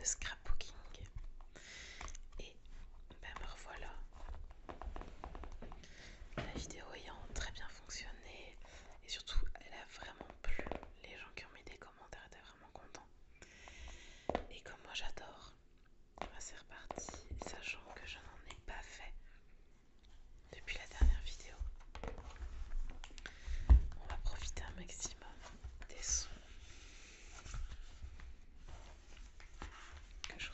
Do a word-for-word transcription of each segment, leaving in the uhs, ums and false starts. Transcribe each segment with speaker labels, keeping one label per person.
Speaker 1: scrapbooking. Et ben me revoilà. La vidéo ayant très bien fonctionné et surtout elle a vraiment plu. Les gens qui ont mis des commentaires étaient vraiment contents. Et comme moi j'adore, ben c'est reparti, sachant que je n'en ai pas fait depuis la dernière vidéo. On va profiter un maximum des sons que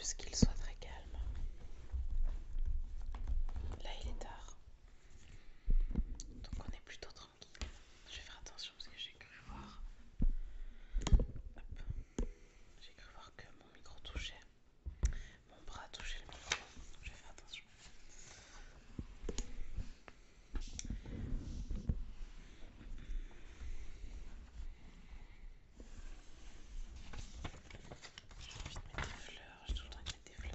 Speaker 1: pense qu'il soit très calme. Là, il est tard. Donc on est plutôt tranquille. Je vais faire attention parce que j'ai cru voir. Hop. J'ai cru voir que mon micro touchait. Mon bras touchait le micro. Je vais faire attention. J'ai envie de mettre des fleurs. J'ai tout le temps envie de mettre des fleurs.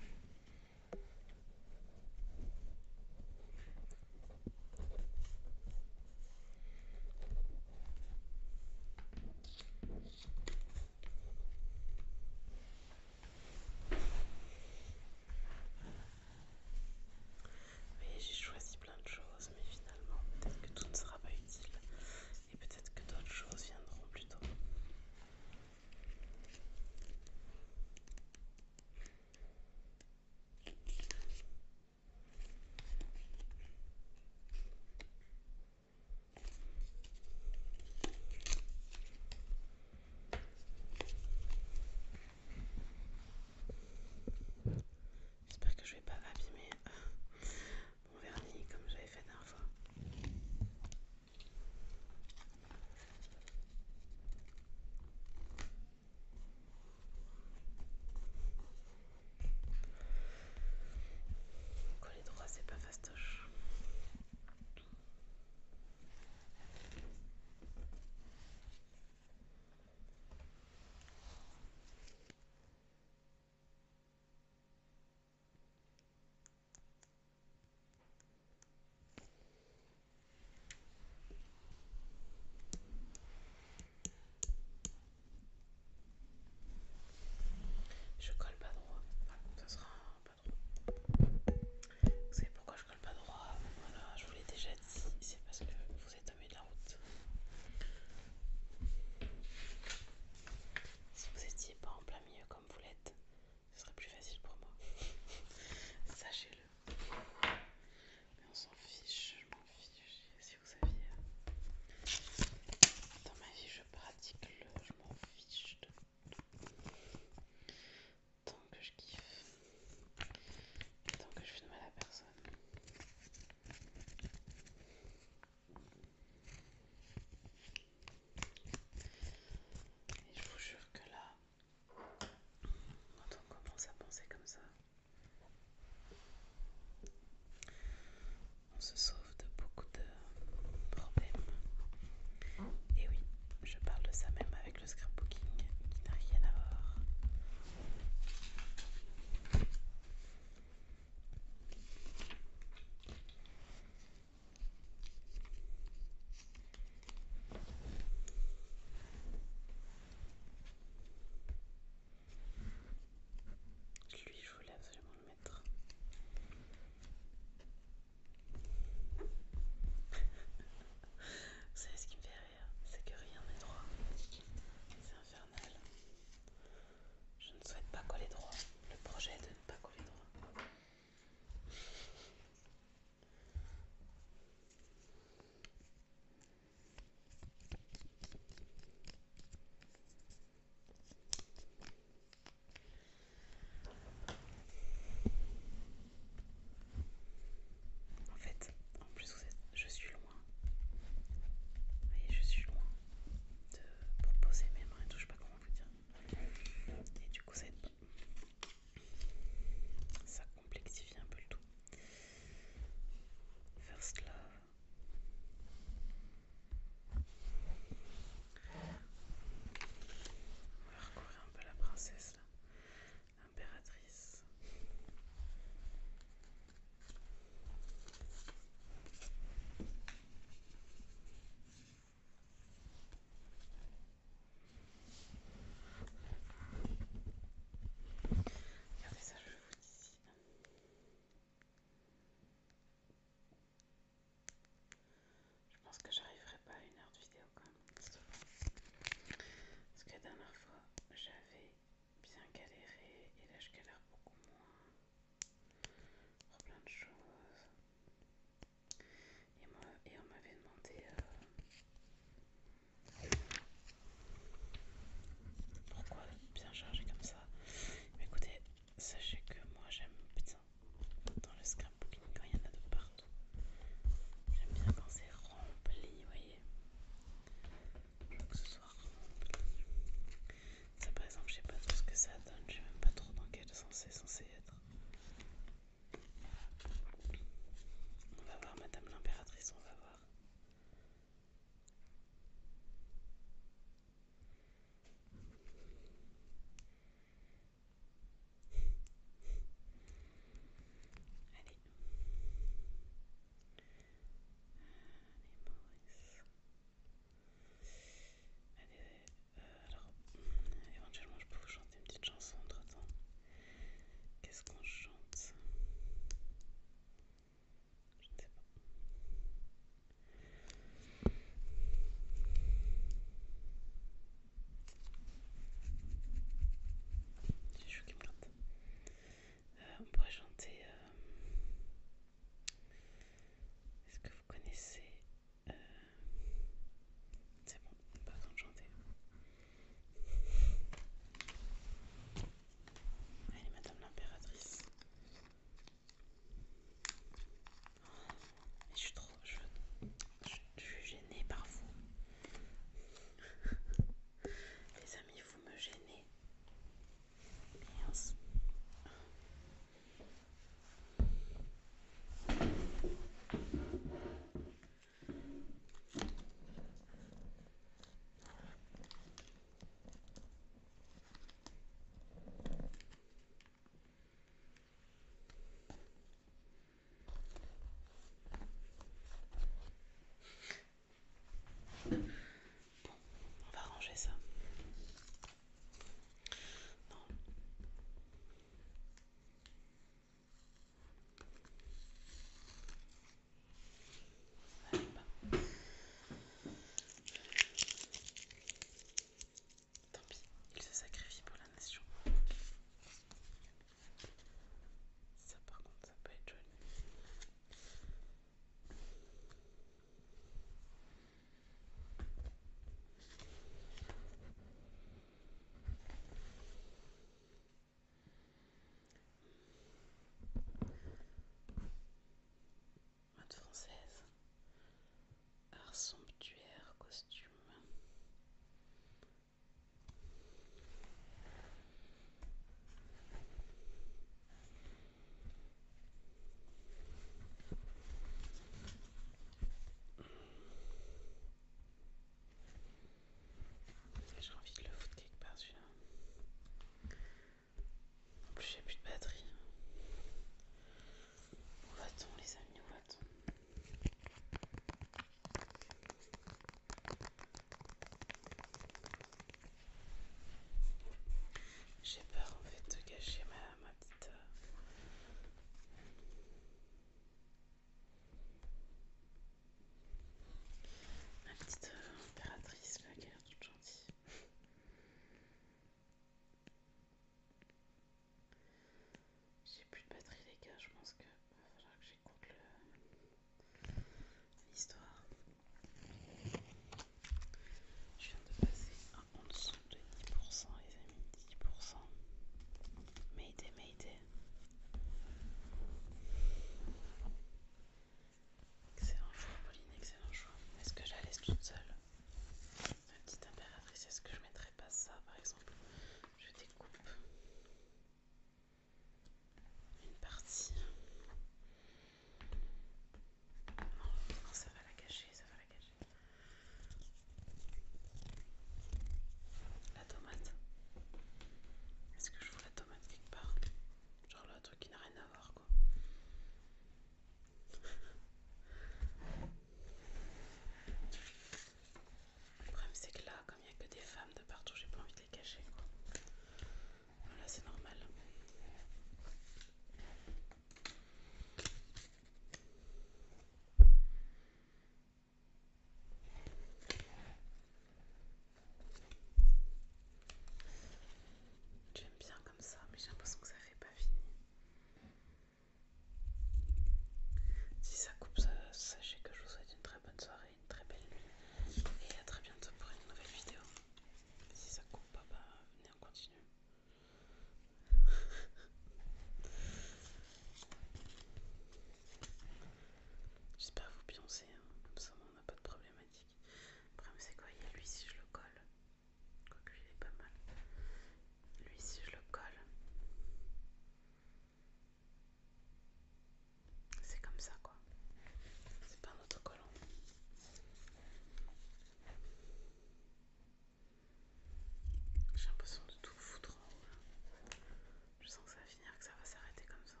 Speaker 1: J'ai l'impression de tout foutre en haut là. Je sens que ça va finir, que ça va s'arrêter comme ça.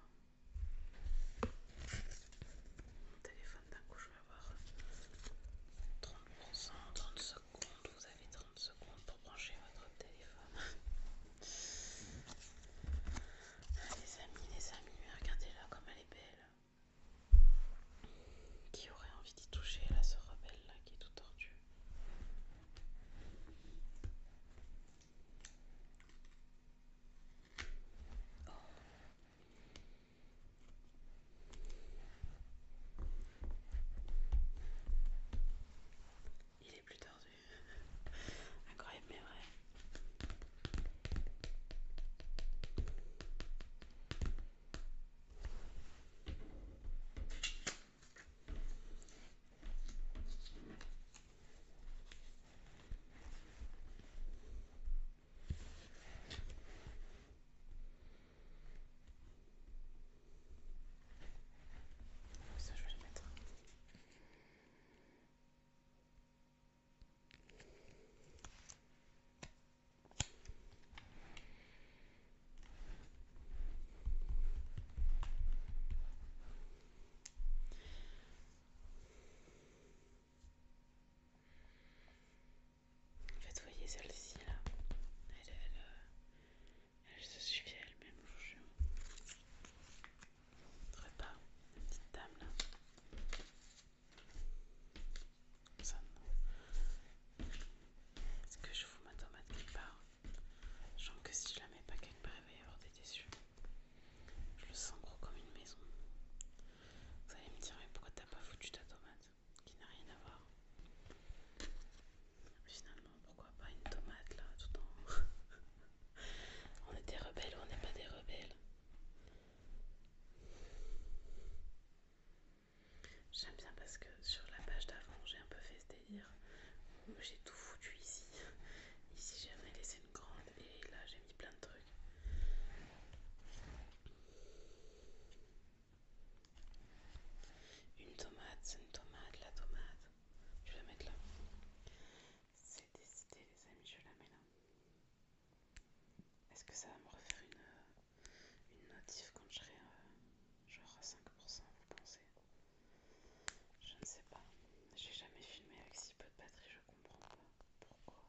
Speaker 1: Mon téléphone, d'un coup, je vais avoir trente pour cent, trente secondes. Vous avez trente secondes pour brancher votre téléphone. Les amis, les amis, regardez-la comme elle est belle. Qui aurait envie d'y toucher là, ce rebelle là qui est tout tordu. Oh. Il est plus tordu. Incroyable mais vrai. Ça je vais le mettre. En fait, vous voyez celle-ci là, elle, elle, elle se suffit à elle-même, je vous jure. Faudrait pas, la petite dame là. Ça non. Est-ce que je fous ma tomate quelque part? Je sens que si je la mets pas quelque part, il va y avoir des déçus. Je le sens gros comme une maison. Vous allez me dire, mais pourquoi t'as pas foutu ta tomate? Qui n'a rien à voir. Finalement, pourquoi pas une tomate là, tout en... On est des rebelles ou on n'est pas des rebelles? J'aime bien parce que sur la page d'avant, j'ai un peu fait ce délire où j'ai tout foutu ici. Ici, j'en ai laissé une grande et là, j'ai mis plein de trucs. Une tomate, c'est une tomate, la tomate. Je vais la mettre là. C'est décidé, les amis, je la mets là. Est-ce que ça va me refaire une, une notif quand je serai euh, genre à cinq pour cent, vous pensez? Je ne sais pas. J'ai jamais filmé avec si peu de batterie, je comprends pas pourquoi.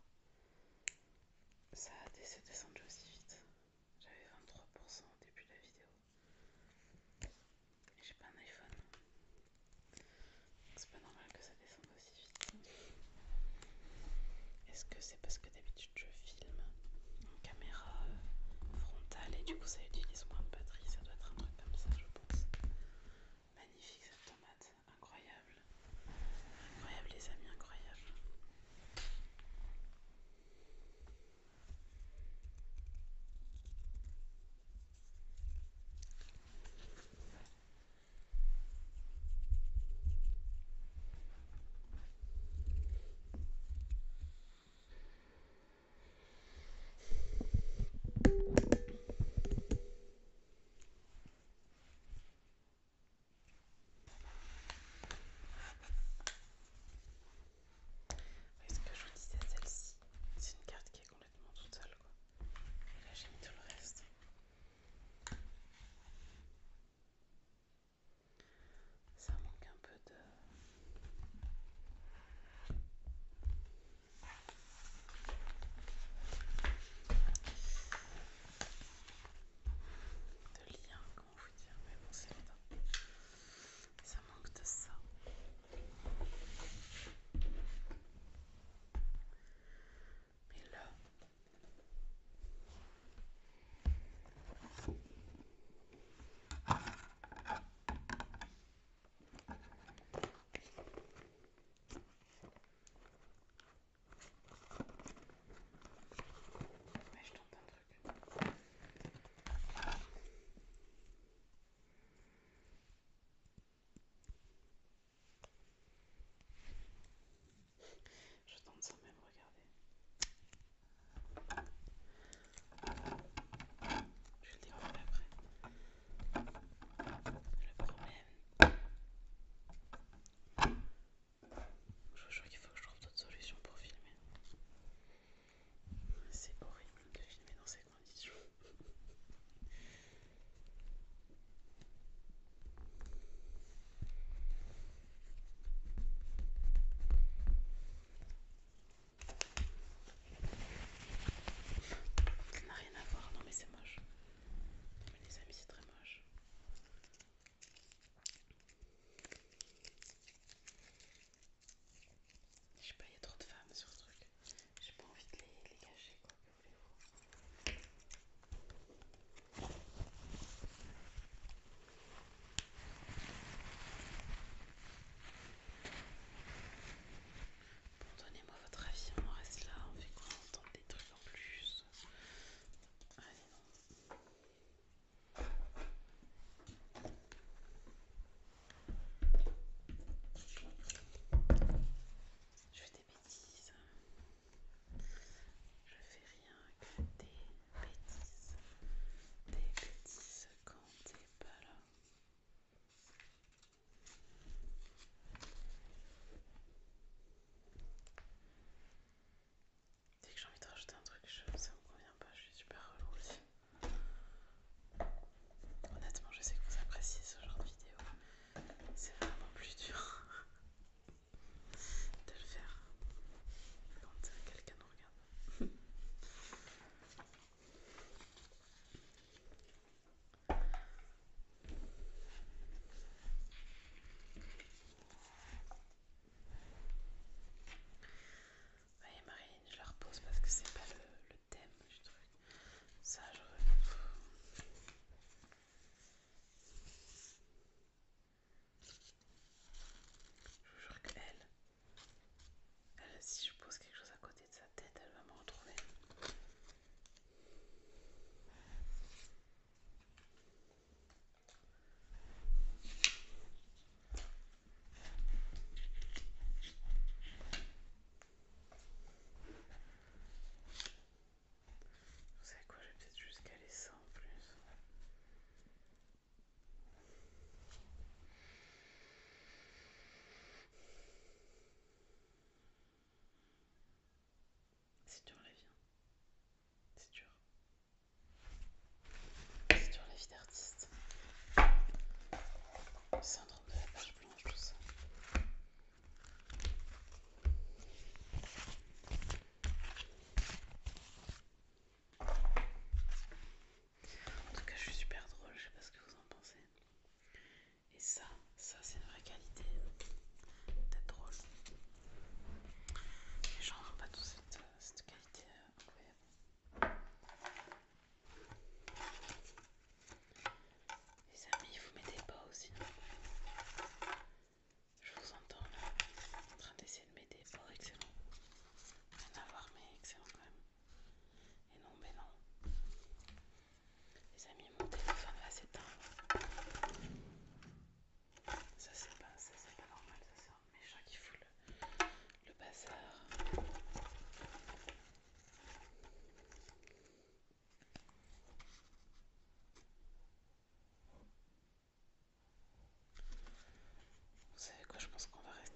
Speaker 1: Ça a s'est descendu aussi vite. J'avais vingt-trois pour cent au début de la vidéo. Et j'ai pas un iPhone. C'est pas normal que ça descende aussi vite. Est-ce que c'est parce que d'habitude je filme en caméra euh, frontale et du coup ça utilise moins de batterie? Ça doit être un truc comme ça, je pense. Magnifique cette tomate, incroyable. Incroyable les amis, incroyable.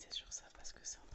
Speaker 1: m'arrêter sur ça parce que c'est un